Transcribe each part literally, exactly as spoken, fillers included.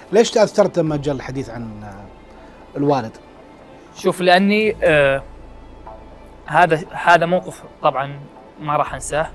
ليش تاثرت لما جاء الحديث عن الوالد؟ شوف لاني آه هذا هذا موقف طبعا ما راح انساه،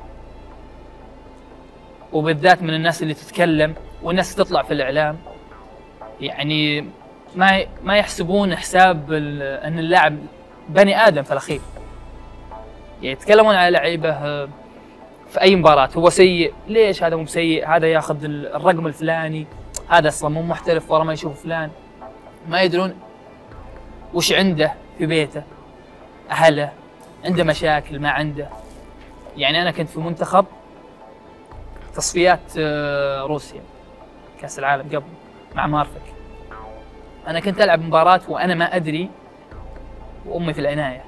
وبالذات من الناس اللي تتكلم والناس تطلع في الاعلام، يعني ما ما يحسبون حساب ان اللاعب بني ادم في الاخير. يعني يتكلمون على لعيبه في اي مباراه هو سيء، ليش هذا مو سيء؟ هذا ياخذ الرقم الفلاني، هذا اصلا مو محترف ورا ما يشوف فلان. ما يدرون وش عنده في بيته، اهله عنده مشاكل ما عنده. يعني انا كنت في منتخب تصفيات روسيا كاس العالم قبل مع مارفك، انا كنت العب مباراه وانا ما ادري وامي في العنايه،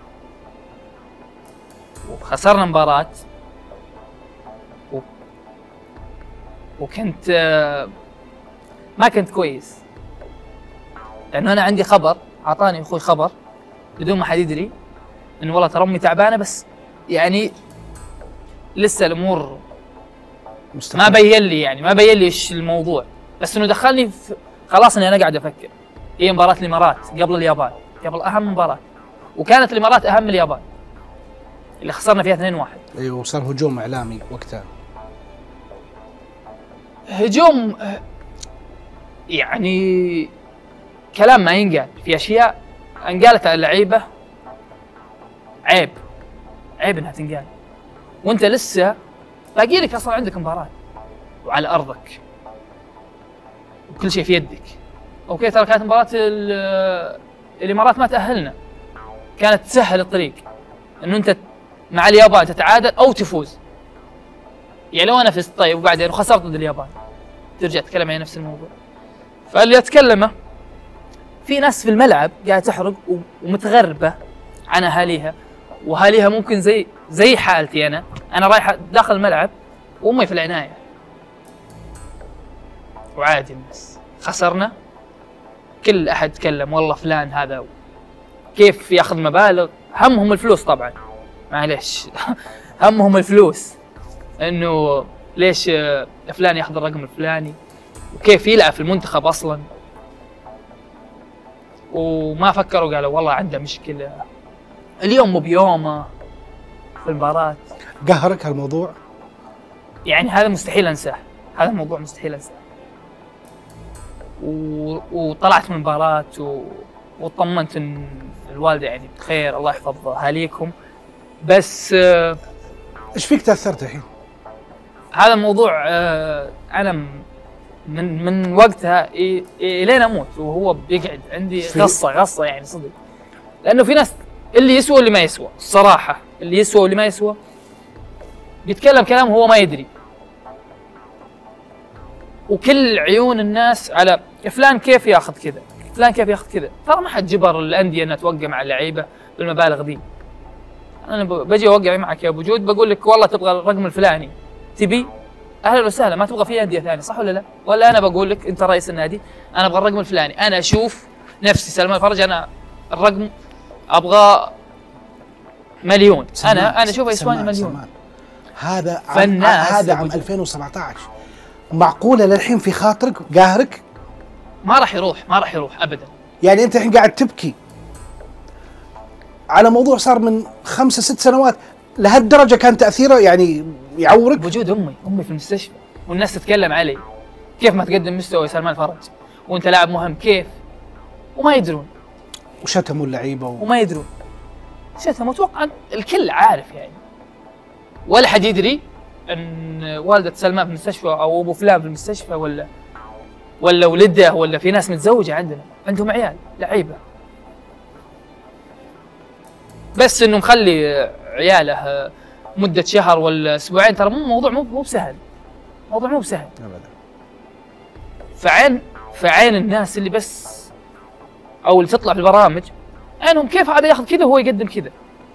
وخسرنا مباراه و... وكنت ما كنت كويس، لانه انا عندي خبر، اعطاني اخوي خبر بدون ما حد يدري انه والله ترى امي تعبانه، بس يعني لسه الامور مستقل. ما بين لي يعني ما بين لي ايش الموضوع، بس انه دخلني في خلاص اني انا قاعد افكر. هي مباراه الامارات قبل اليابان، قبل اهم مباراه، وكانت الامارات اهم من اليابان اللي خسرنا فيها اثنين واحد. ايوه وصار هجوم اعلامي وقتها. هجوم يعني كلام ما ينقال، في اشياء انقالت على اللعيبه عيب، عيب انها تنقال وانت لسه باقي لك اصلا عندك مباراه وعلى ارضك وكل شيء في يدك. اوكي ترى كانت مباراه الامارات ما تاهلنا، كانت تسهل الطريق انه انت مع اليابان تتعادل او تفوز. يعني لو انا فزت طيب وبعدين وخسرت ضد اليابان ترجع تتكلم عن نفس الموضوع. فاللي اتكلمه في ناس في الملعب قاعده تحرق ومتغربه عن اهاليها، واهاليها ممكن زي زي حالتي انا، انا رايح داخل الملعب وامي في العنايه وعادي الناس خسرنا كل احد تكلم والله فلان هذا كيف ياخذ مبالغ، همهم الفلوس طبعا معليش همهم الفلوس، انه ليش فلان ياخذ الرقم الفلاني وكيف يلعب في المنتخب اصلا، وما فكروا قالوا والله عنده مشكله اليوم مو بيومه في المباراه. قهرك هالموضوع؟ يعني هذا مستحيل انساه، هذا الموضوع مستحيل انساه. و... وطلعت من المباراه و... وطمنت ان الوالده يعني بخير، الله يحفظ اهاليكم. بس ايش فيك تاثرت الحين؟ هذا الموضوع انا من من وقتها الين اموت وهو بيقعد عندي غصه غصه يعني صدق، لانه في ناس اللي يسوى واللي ما يسوى، الصراحه اللي يسوى واللي ما يسوى بيتكلم كلام هو ما يدري، وكل عيون الناس على فلان كيف ياخذ كذا، فلان كيف ياخذ كذا. ترى ما حد جبر الانديه انها توقع مع اللعيبه بالمبالغ دي. انا بجي اوقع معك يا ابو جود بقول لك والله تبغى الرقم الفلاني، تبي اهلا وسهلا، ما تبغى في انديه ثانيه صح ولا لا؟ ولا انا بقول لك انت رئيس النادي انا ابغى الرقم الفلاني، انا اشوف نفسي سلمان الفرج انا الرقم ابغى مليون، انا انا اشوفه يسواني مليون. سلمان. هذا عم هذا عام ألفين وسبعة عشر، معقوله للحين في خاطرك قاهرك؟ ما راح يروح، ما راح يروح ابدا. يعني انت الحين قاعد تبكي على موضوع صار من خمسة ست سنوات، لهالدرجه كان تاثيره يعني يعورك؟ وجود امي، امي في المستشفى والناس تتكلم علي كيف ما تقدم مستوى سلمان الفرج وانت لاعب مهم كيف، وما يدرون. وشتموا اللعيبه و... وما يدرون شتموا، اتوقع الكل عارف يعني، ولا حد يدري ان والده سلمان في المستشفى او ابو فلان في المستشفى، ولا ولا ولده، ولا في ناس متزوجه عندنا عندهم عيال لعيبه، بس انه مخلي عياله مده شهر ولا اسبوعين. ترى مو موضوع مو مو بسهل، موضوع مو بسهل ابدا. فعين فعين الناس اللي بس او اللي تطلع في البرامج عينهم كيف هذا ياخذ كذا وهو يقدم كذا.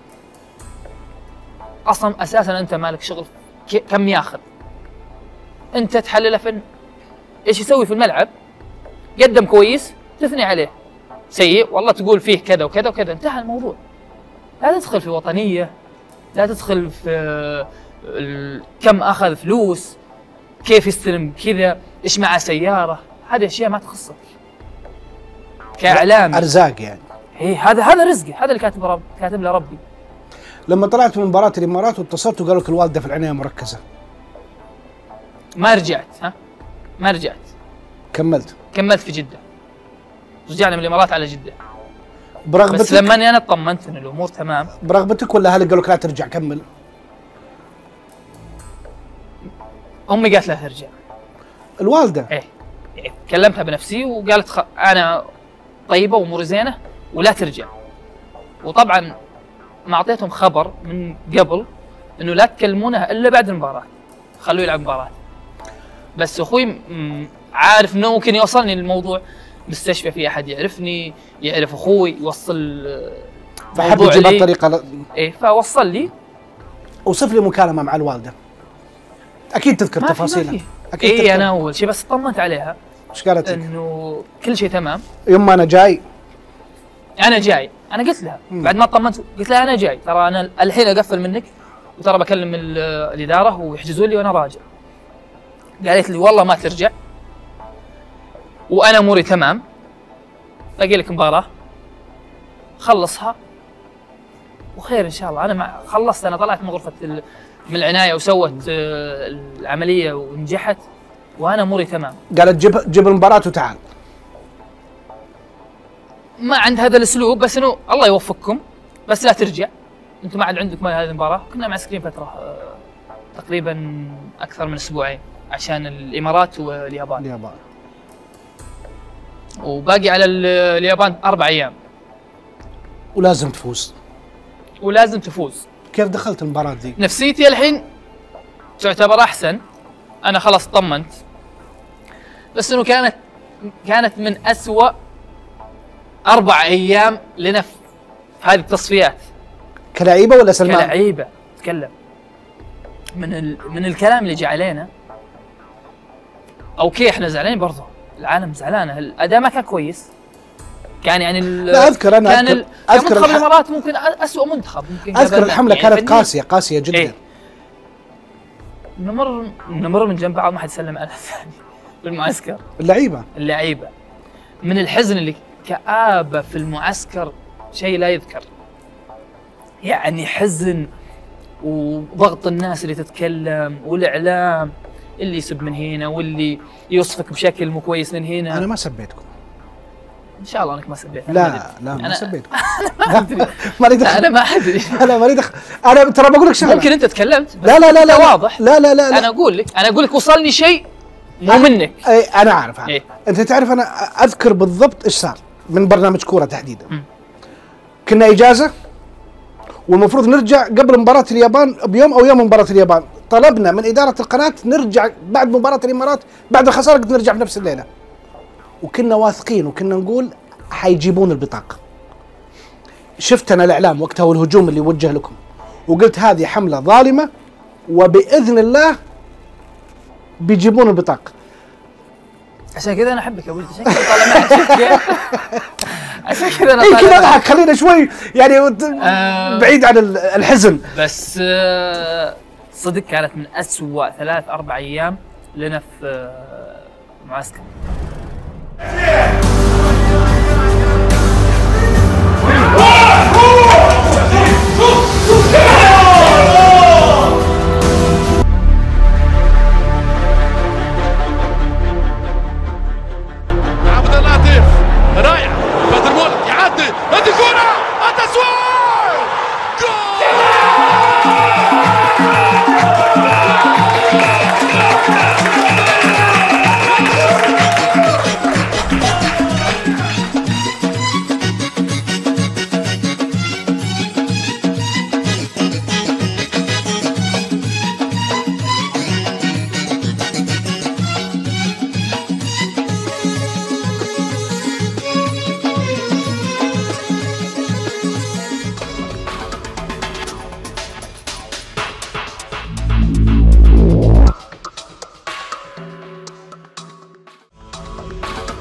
اصلا اساسا انت مالك شغل كم ياخذ، انت تحلله فن ايش يسوي في الملعب، قدم كويس تثني عليه، سيء والله تقول فيه كذا وكذا وكذا، انتهى الموضوع. لا تدخل في وطنيه، لا تدخل في كم اخذ فلوس، كيف يستلم كذا، ايش معه سياره، هذه اشياء ما تخصك كاعلامي. ارزاق يعني. اي هذا هذا رزقي، هذا اللي كاتب رب كاتب له ربي. لما طلعت من مباراه الامارات واتصلت وقالوا لك الوالده في العنايه مركزه، ما رجعت. ها ما رجعت، كملت كملت في جده، رجعنا من الامارات على جده برغبتك؟ بس لما انا اطمنت ان الامور تمام. برغبتك ولا اهلك قالوا لك لا ترجع كمل؟ امي قالت لا ترجع. الوالده؟ ايه يعني كلمتها بنفسي وقالت خ... انا طيبه واموري زينه ولا ترجع. وطبعا ما اعطيتهم خبر من قبل انه لا تكلمونها الا بعد المباراه، خلوه يلعب مباراه. بس اخوي م... عارف انه ممكن يوصلني الموضوع مستشفى، في احد يعرفني يعرف اخوي يوصل فحب يجيب الطريقه ل... ايه فوصل لي. اوصف لي مكالمه مع الوالده، اكيد تذكر تفاصيلها. اكيد اي تذكر. انا اول شيء بس طمنت عليها. ايش قالت لك؟ انه كل شيء تمام. يوم ما انا جاي انا جاي انا قلت لها مم. بعد ما طمنت قلت لها انا جاي، ترى انا الحين اقفل منك وترى بكلم الاداره ويحجزوا لي وانا راجع. قالت لي والله ما ترجع وانا اموري تمام، باقي لك مباراه خلصها وخير ان شاء الله. انا مع خلصت، انا طلعت من غرفه من العنايه وسوت العمليه ونجحت وانا اموري تمام. قالت جيب جيب المباراه وتعال. ما عند هذا الاسلوب، بس انه الله يوفقكم بس لا ترجع، انتم ما عاد عندكم هذه المباراه. كنا معسكرين فتره تقريبا اكثر من اسبوعين عشان الامارات واليابان. اليابان وباقي على اليابان اربع ايام ولازم تفوز. ولازم تفوز. كيف دخلت المباراه ذي؟ نفسيتي الحين تعتبر احسن، انا خلاص طمنت، بس انه كانت كانت من اسوأ اربع ايام لنا في هذه التصفيات. كلعيبه ولا سلمان؟ كلعيبه تكلم من ال... من الكلام اللي جاء علينا. اوكي احنا زعلانين برضه، العالم زعلانه، الاداء ما كان كويس. كان يعني لا اذكر انا كان اذكر, أذكر منتخب الامارات ممكن اسوء منتخب ممكن. اذكر الحمله يعني كانت قاسيه قاسيه جدا. ايه؟ نمر نمر من جنب بعض ما حد سلم على الثاني بالمعسكر. اللعيبه اللعيبه من الحزن اللي كآبة في المعسكر شيء لا يذكر. يعني حزن وضغط الناس اللي تتكلم والاعلام اللي يسب من هنا واللي يوصفك بشكل مو كويس من هنا. انا ما سبيتكم ان شاء الله انك ما سبيت. لا لا ما سبيتكم. انا ما ادري مالي دخل. انا ما ادري انا مالي دخل. انا ترى بقول لك شغله. ممكن انت تكلمت لا لا لا لا واضح. لا لا لا, لا. انا اقول لك انا اقول لك وصلني شيء مو منك. اي انا عارف, عارف. إيه؟ انت تعرف انا اذكر بالضبط ايش صار من برنامج كوره تحديدا. م. كنا اجازه والمفروض نرجع قبل مباراه اليابان بيوم او يوم مباراه اليابان. طلبنا من اداره القناه نرجع بعد مباراه الامارات بعد الخساره قد نرجع بنفس الليله. وكنا واثقين وكنا نقول حيجيبون البطاقه. شفت انا الاعلام وقتها والهجوم اللي وجه لكم وقلت هذه حمله ظالمه وباذن الله بيجيبون البطاقه. عشان كذا انا احبك يا ابو عشان كذا طالع معك. عشان كذا انا طالع معك. اضحك خلينا شوي يعني آه بعيد عن الحزن. بس آه صدق كانت من أسوأ ثلاث اربع ايام لنا في معسكر.